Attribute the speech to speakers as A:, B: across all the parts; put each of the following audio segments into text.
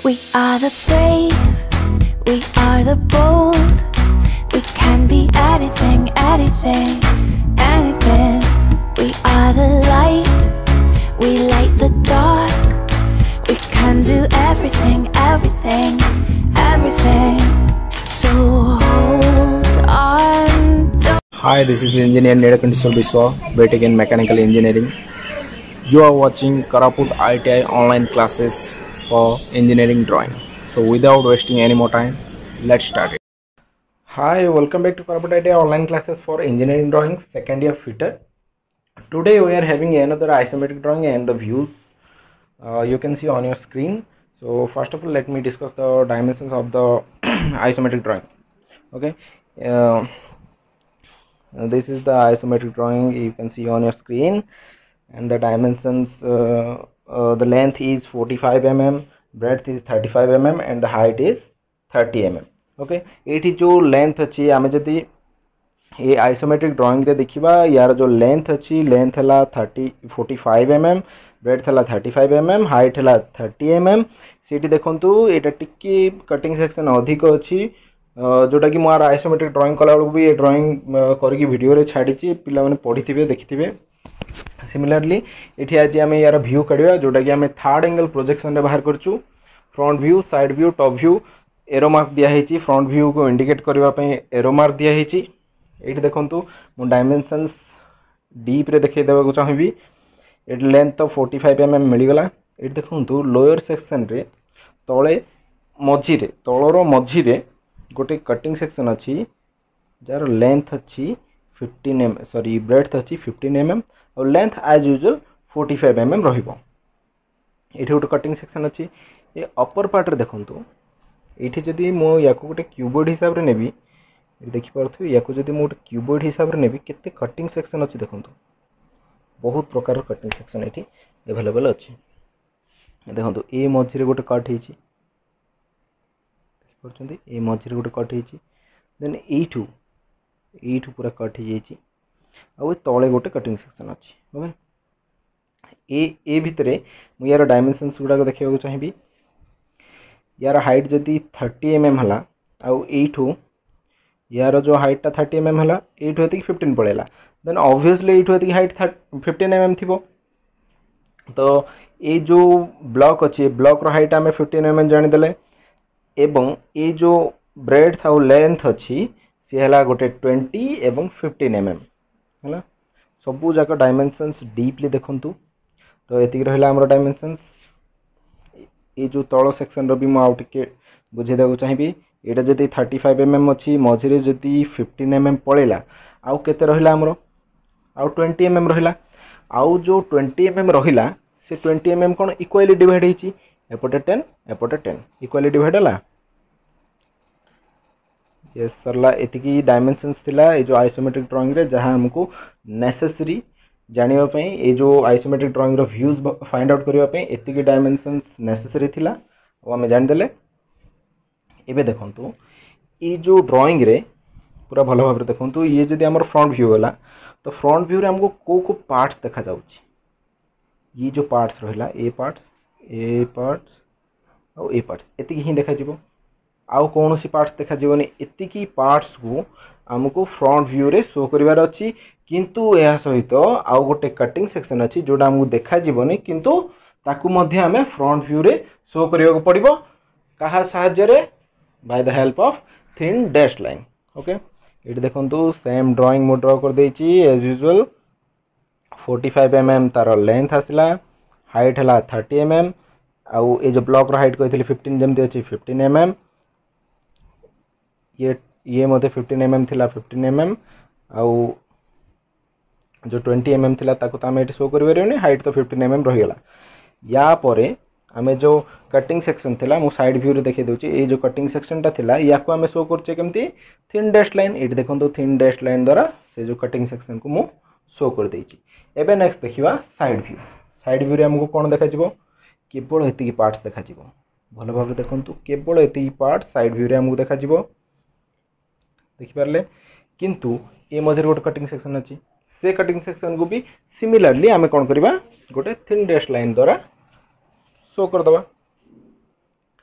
A: We are the brave, we are the bold. We can be anything, anything, anything. We are the light, we light the dark. We can do everything, everything, everything. So hold on.
B: Hi, this is Engineer Neelakantheswar Biswa, BTech in Mechanical Engineering. You are watching Karaput ITI online classes for engineering drawing. So without wasting any more time, let's start it. Hi, welcome back to Karaput ITI online classes for engineering drawing, second year fitter. Today we are having another isometric drawing and the views you can see on your screen. So first of all, let me discuss the dimensions of the isometric drawing. Okay. This is the isometric drawing you can see on your screen, and the dimensions, the length is 45 mm, breadth is 35 mm, and the height is 30 mm. Okay, ये जो length अच्छी आम जदि ये isometric drawing रे देखिबा यार जो लेंथ अच्छी लेंथ हला 45 mm, ब्रेड्थ हला 35 mm, हाइट हला 30 mm. सीटी देखंतु एटा टिक्की कटिंग सेक्शन अधिक अच्छी जोटा कि मोर आइसोमेट्रिक ड्राइंग कला बेलू भी ये ड्राइंग करके वीडियो रे छाड़ी पिला माने पढ़ी देखिथिबे. सिमिलरली ये आज आम यार व्यू काढ़ा जोटा कि आम थर्ड एंगल प्रोजेक्शन रे बाहर करचु. Front view, side view, top view, arrow mark दिखाई. फ्रंट व्यू को इंडिकेट करने एरो मार्क दिखाई. ये देखो मु डायमेंशंस डीप रे देखे देवा चाहिए. ये लेंथ तो 45 mm मिलगला. ये देखो लोअर सेक्शन रे तले मझीरे तलर मझीरे गोटे कटिंग सेक्शन अच्छी जार लेंथ अच्छी 15 mm, सॉरी ब्रेड्थ अच्छी 15 mm और लेंथ एज यूजुअल 45 mm रहिबो. एठी गोटे कटिंग सेक्शन अच्छी. ये अपर पार्ट रे देखंतु एठी जदि मो याको गोटे क्यूबॉइड हिसाब रे नेबी देखि पारथु याको जदि मो गोटे क्यूबॉइड हिसाब रे नेबी केते कटिंग सेक्शन अच्छी देखंतु. बहुत प्रकार कटिंग सेक्शन एठी अवेलेबल अच्छी. देखंतु ए मझिरे गोटे कट हेची देखि ए मझिरे गोटे कट हेची. देन एठू पूरा कट हेची आ तले गोटे कटिंग सेक्शन अच्छी. ओके, ए भितरे मु यार डायमेंशंस गुडा देखा चाहिए. यार हाइट जदि 30 mm है आउ एठू यार जो हाइट टा 30 mm है एठू एति 15 पड़ेला. देन ऑब्वियसली एठू एति हाइट 15 mm थिबो. तो ये जो ब्लॉक अच्छी ब्लॉक रो हाइट आम 15 mm जानी देले एवं ये जो ब्रेड्थ आउ लेंथ अच्छी सी है गोटे 20 एवं 15 mm है. सबू जाक डायमेंशंस डीपली देखंतु. तो ये रहा आम डायमेंशंस. ये जो तल सेक्शन री मुझे बुझेदा चाहिए. यहाँ जब 35 mm अच्छी मझे जदि 15 mm पड़ेगा आउ केते रहिला आमर आउ 20 mm रहिला. आउ जो 20 mm रहिला से 20 mm कौन इक्वाली डिवाइड होती. एपटे 10 एपटे 10 इक्वाली डिवाइड है. ये सरला एतिकी डायमेंशंस थिला ये जो आइसोमेट्रिक ड्राइंग रे जहाँ हमको नेसेसरी जानिबा पई ये जो आइसोमेट्रिक ड्राइंग रो व्यूज फाइंड आउट करिबा पई एतिकी डायमेंशंस नेसेसरी थिला ओ हमें जान देले. एबे देखंतु ये जो ड्राइंग रे पूरा भलो भाबरे देखंतु ये जदि हमर फ्रंट व्यू होला तो फ्रंट व्यू रे हमको को पार्ट्स देखा जाउची. ये जो पार्ट्स रहिला ए पार्ट्स और ए पार्ट्स एतिकी ही देखा जिवो. आउ कौन सी पार्ट्स देखा जीवनी. एतिकी पार्ट्स को आमको फ्रंट व्यू रे शो करिवार अछि. किंतु यह सहित आउ गोटे कटिंग सेक्शन अच्छी जोटा आमको देखा जीवनी किंतु ताकू मध्य आमे फ्रंट व्यू रे शो करिया को पड़िबो. कहा सहाय्य रे by the help of thin dash line. Okay, ये देखंतु सेम ड्राइंग मो ड्रा कर देछि एज यूजुअल. 45 mm तार लेंथ आसला, हाइट हला 30 mm आउ ए जो ब्लॉक रो हाइट कहथि 15 जेमते अछि 15 mm. ये मते 15 mm थिला 15 mm आउ जो 20 mm थिला ताको तामे एटी शो करि परबेनी. हाइट तो 15 mm रहि गेला. या परे आमे जो कटिंग सेक्शन थिला मु साइड व्यू रे देखै दोची. ए जो कटिंग सेक्शन टा थिला याको आमे शो करचे केमती थिन डैश लाइन. एटी देखंतु थिन डैश लाइन द्वारा से जो कटिंग सेक्शन को मु शो कर देची. एबे नेक्स्ट देखिबा साइड व्यू. साइड व्यू रे हमको कोन देखा जिवो केवल एतिकी पार्ट्स देखा जिवो. भलो भाबे देखंतु केवल एतिकी पार्ट साइड व्यू रे हमको देखा जिवो देखिपारे. किंतु ये मझे गोटे कटिंग सेक्शन अच्छी से कटिंग सेक्शन को भी सिमिलरली आम कौन करवा गोटे थिन डैश लाइन द्वारा शो करदे.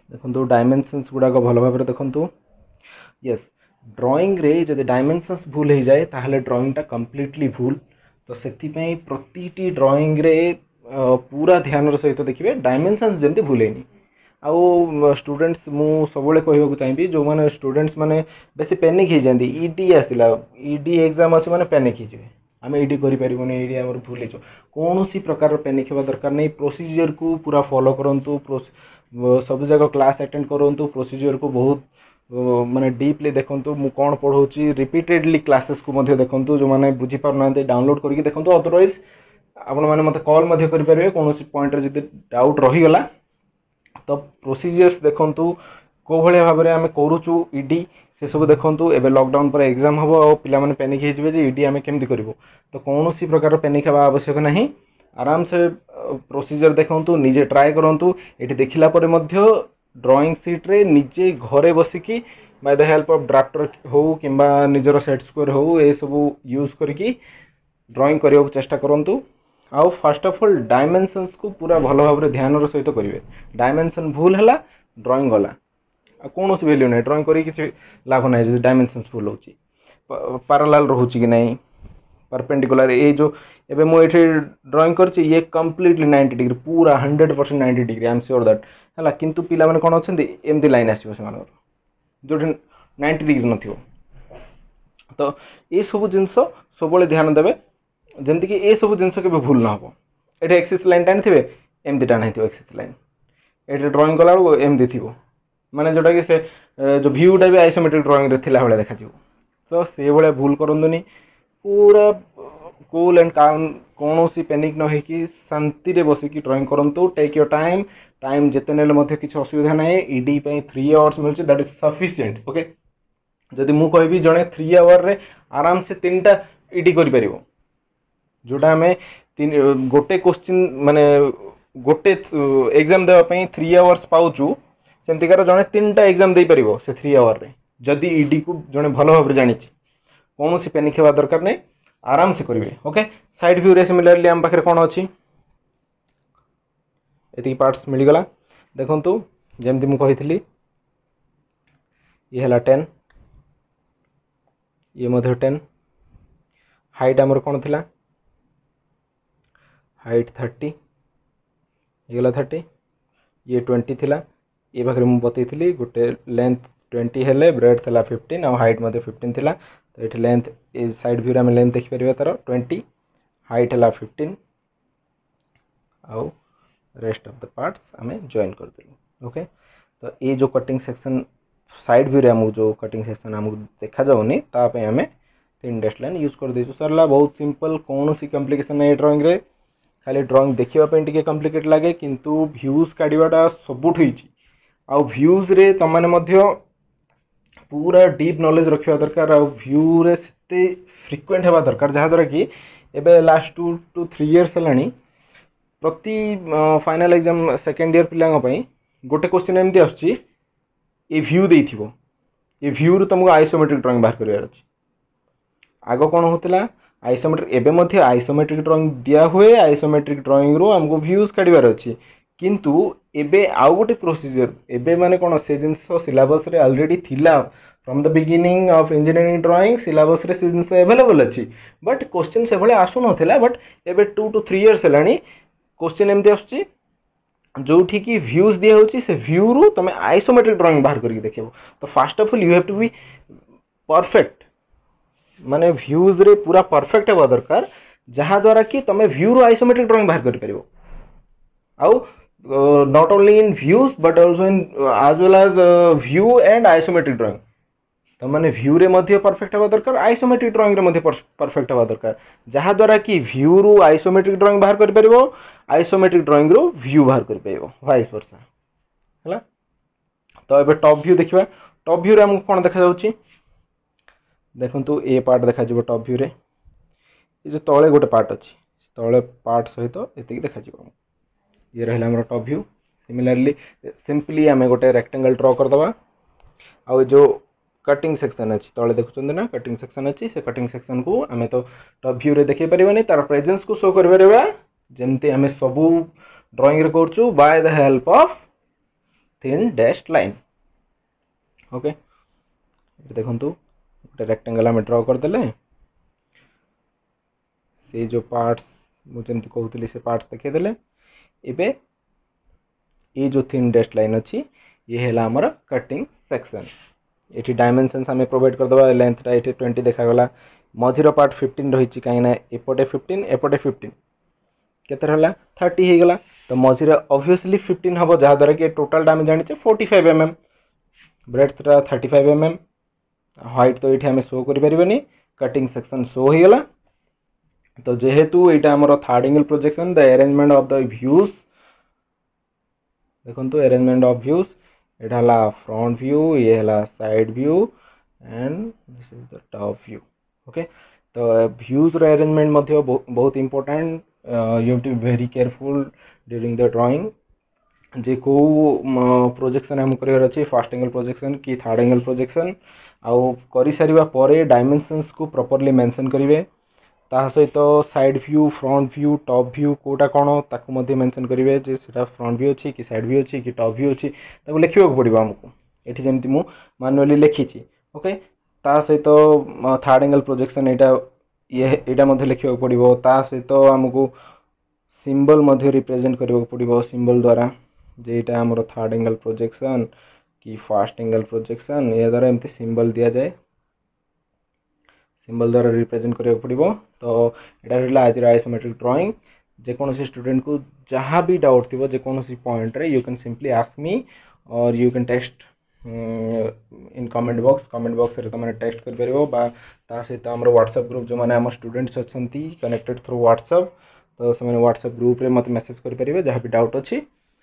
B: देखो डायमेंशंस गुड़ाक भल भाव देखु यस ड्राइंग रे जब डायमेंशंस भूल हो जाए ताहले ड्राइंगटा कम्प्लीटली भूल तो से प्रति ड्राइंग रे पूरा ध्यान सहित देखिए डायमेंशंस जमी भूलेनी आउ स्टूडेंट्स मु सब कहूँ चाहिए जो मैंने स्टूडेंट्स मैंने बेसी पैनिक हो जाती ईडी आसला ईडी एग्जाम अच्छे मैंने पैनिक हो आम ईडी करें ईडी आम भूल कौन सी प्रकार पैनिक होगा दरकार नहीं प्रोसीजर को पूरा फॉलो करूँ सब जगह क्लास अटेंड करूँ प्रोसीजर को बहुत माने डीपली देखूँ मु कौन पढ़ाऊँ रिपीटेडली क्लासेस को देखूँ जो मैंने बुझीपार ना डाउनलोड करके देखूँ अदरवाइज आपण मैंने मत कॉल करेंगे कौन पॉइंट जब डाउट रहीगला तो प्रोसीजर्स देखूँ कौ भाया भाव में आम करुचु ईडी से सब देखूँ एवं लॉकडाउन पर एग्जाम हम और पिला पैनिक हो ईडी आम केमती करूँ तो कौन सी प्रकार पैनिक हवा आवश्यक नहीं आराम से प्रोसीजर देखूँ निजे ट्राए करूँ ये देखला ड्राइंग सीट रे निजे घरे बसिकी by the help of drafter हो कि निजर सेट स्क्वायर हो ये सब यूज करके ड्राइंग करने को चेष्टा करूँ आउ फर्स्ट ऑफ ऑल डायमेंशंस को पूरा भल भाव में ध्यान सहित करेंगे डायमेंशन भूल है ड्राइंग गला कौन सी वैल्यू नहीं ड्राइंग करी किसी लाभ ना जो डायमेंशंस भूल हो पैरेलल रोचे कि नहीं परपेंडिकुलर ये जो एबे मु एठी ड्राइंग करछि ये कंप्लीटली 90 डिग्री पूरा 100% 90 degree I am sure that हला किंतु पिला माने कोन अछंती एमती लाइन आसीबो से मानकर जो 90 डिग्री नथिबो तो ये सब जिंस सबले ध्यान देबे जेंति कि ये सब जिंस के भूल ना हो एठी एक्सिस लाइन टाइन थिबे एमती टाइन हिथिबो एक्सिस लाइन एठी ड्राइंग कला एमती थिबो माने जोटा कि से जो व्यूटा भी आइसोमेट्रिक ड्राइंग रे थिला भले देखा जिवो तो से भले भूल करंदुनी पूरा कूल एंड काम कौन सी पैनिक न हो शांति रे बसिकी ड्राइंग करूँ टेक योर टाइम टाइम जिते ने किसी असुविधा ना ईडी 3 आवर्स मिलूँ दैट इज सफिशिएंट ओके जदि मु कहबी जड़े 3 आवर रे आराम से 3टा ईडी कर जोटा आम गोटे क्वेश्चन माने गोटे एग्जाम देवाई 3 आवर्स पाऊँ सेमतिकार जड़े 3टा एग्जाम दे पार से 3 आवर रे जदि ईडी को जड़े भल भाव जानी कौन सी पैनिक होगा दरकार नहीं आराम से करेंगे ओके साइड व्यू रे सिमिलरली आम पाखे कौन अच्छी ये पार्ट्स मिलगला देखु जमती मुझे ये है 10 ये 10 हाइट आमर कौन थी हाइट 30 ये गला 30 ये 20 थिला ये पाखे मुझे बतई गोटे लेंथ 20 हेले ब्रेड थी 15 और हाइट 15 थिला तो ये लेंथ ए साइड व्यू आम लेंथ देखिपर तार 20 हाइट है 15 आउ रेस्ट ऑफ द पार्ट्स आम जॉइन करदेलु ओके तो ये जो कटिंग सेक्शन साइड व्यू आम जो कटिंग सेक्शन आमको देखा जाऊनी तापे आम 3 डैश लाइन यूज कर देछु सरला बहुत सिंपल कौन सी कॉम्प्लिकेशन नहीं ड्राइंग रे खाली ड्राइंग देखापी टे कॉम्प्लिकेट लगे किंतु व्यूज काढ़ाटा सबुठ आउ व्यूज रे तमाने मध्य पूरा डीप नॉलेज रखा दरकार आ व्यू रे से फ्रिक्वेंट होगा दरकार जहाँद्वारा कि एबे लास्ट 2 to 3 इयर्स है प्रति फाइनल एग्जाम सेकेंड ईयर पिलांपाई गोटे क्वेश्चन एमती आसुची ये व्यू देइथिबो ये व्यू रू तुमको आइसोमेट्रिक ड्राइंग बाहर करिवार अछि आगो कोन होतला आइसोमेट्रिक एबे मध्ये आइसोमेट्रिक ड्राइंग दिया हुए आइसोमेट्रिक ड्राइंग रो हमको व्यूज काढिवार अछि किंतु एबे आउ गोटे प्रोसीजर एबे माने कोन से जिंस सिलेबस रे ऑलरेडी थिला from the beginning of engineering drawing syllabus रे से जिंस अवेलेबल अछि बट क्वेश्चन से भले आसु नथिला बट एबे 2 to 3 इयर्स हेलानी क्वेश्चन एमती आसुची जो कि व्यूज दिया होची से व्यू रू तुम आइसोमेट्रिक ड्राइंग बाहर करके देखिबो तो first of all you have to be perfect माने व्यूज रे पूरा परफेक्ट होगा दरकार जहाँ द्वारा कि तुम व्यू रू आइसोमेट्रिक ड्राइंग बाहर कर परिबो आउ not only in views but also in as well as view and isometric drawing तो माने व्यू रे मध्य परफेक्ट होगा दरकार आइसोमेट्रिक ड्राइंग रे मध्य परफेक्ट होगा दरकार जहाँ द्वारा कि व्यू रू आइसोमेट्रिक ड्राइंग बाहर कर परिबो आइसोमेट्रिक ड्राइंग रू व्यू बाहर कर परिबो वाइस वर्सा हला तो एबे टॉप व्यू देखिबा टॉप व्यू रे हमको कोन देखा जाउची देखंतु ए पार्ट देखा जिवो टॉप व्यू रे ये जो तळे गोटे पार्ट अछि तळे पार्ट सहित एतिक देखा जिवो ये रहा हमारा टॉप व्यू सिमिलरली सिंपली आम गोटे रेक्टेंगल ड्रॉ करदे आउ जो कटिंग सेक्शन अच्छी तले देखुं ना कटिंग सेक्शन अच्छी से कटिंग सेक्शन को आम तो टॉप व्यू रे देखी पारे तार प्रेजेंस को शो कर जमती आम सबू ड्राइंग रे करछु by the help of thin dashed line. Okay देखो गोटे रेक्टेंगल आम ड्र करदे से जो पार्ट्स मुझे कहूली से पार्ट्स देखीदे। एबे ये जो थिन डैश्ड लाइन अच्छी ये है आमर कटिंग सेक्शन। ये डायमेंशंस आम प्रोवाइड करदे लेंथटा ये 20 देखागला मझीर पार्ट 15 रही कहीं एपटे 15 एपटे 15 केते रहला 30 हो गला तो मझीर ऑब्वियसली 15 हम जहाँद्वारा कि टोटाल आम जाने 45 mm ब्रेड्थटा 35 mm हाइट तो ये आम शो करें कटिंग सेक्शन शो हो गला। तो जेहेतु यहाँ आम third angle projection the arrangement of the views देखो अरेंजमेंट ऑफ व्यूज यहाँ है फ्रंट व्यू ये है side view and this is the top view. Okay तो व्यूज अरेंजमेंट बहुत important you to be very careful during the drawing जे को projection आम कर फर्स्ट एंगल प्रोजेक्शन कि थर्ड एंगल प्रोजेक्शन आउ कर सारिबा परे डायमेंशंस को प्रॉपर्ली मेंशन करेंगे ता सहित side view front view top view कोटा कौन ताकू मेंशन करेंगे जे सेटा फ्रंट व्यू अच्छी कि साइड व्यू अच्छी कि टॉप व्यू अच्छी ताकू लिखा पड़ो आमको ये जमी मु मैनुअली लिखी। ओके ता सहित थर्ड एंगल प्रोजेक्शन यहाँ लिखा पड़ो ता सहित आमको सिंबल रिप्रेजेंट करने पड़ो सिंबल द्वारा जे यहाँ आमर थर्ड एंगल प्रोजेक्शन कि फर्स्ट एंगल प्रोजेक्शन या द्वारा एमती सिंबल दि जाए सिंबल द्वारा रिप्रेजेंट करने पड़ो। तो यहाँ रहा आज आइसोमेट्रिक ड्राइंग जेकोसी स्टूडेंट को जहाँ भी डाउट थी जेकोसी पॉइंट रे you can simply ask me or you can text in comment box रे तुम टेक्स्ट कर पार सहित आम व्हाट्सएप ग्रुप जो मैंने आम स्टूडेंट्स अच्छा कनेक्टेड थ्रू व्हाट्सएप तो से व्हाट्सएप ग्रुप रे मत मेसेज करेंगे जहाँ भी डाउट अच्छी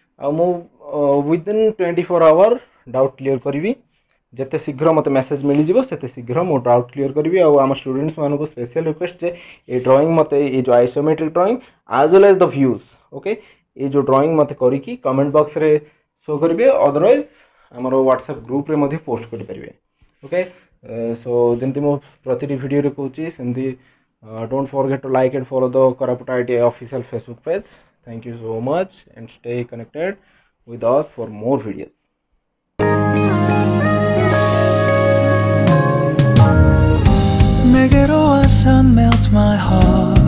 B: विदिन 24 आवर डाउट क्लीयर करी जिते शीघ्र मत मेसेज मिल जाते शीघ्र मो डाउट क्लीयर करी आम स्टूडेंट्स मान को स्पेशल रिक्वेस्ट जे ये ड्राइंग मत ये जो isometric drawing as well as the views. Okay ये जो ड्राइंग मत करी कमेंट बॉक्स रे शो करेंगे अदरवाइज आम व्हाट्सएप ग्रुप रे मध्य पोस्ट करेंगे। ओके सो जमी मो प्रति वीडियो रे कहूँ सेमती don't forget to like and follow the Koraput IITI official Facebook page. Thank you so much and stay connected with us for more videos.
C: 내게로 와서 melt my heart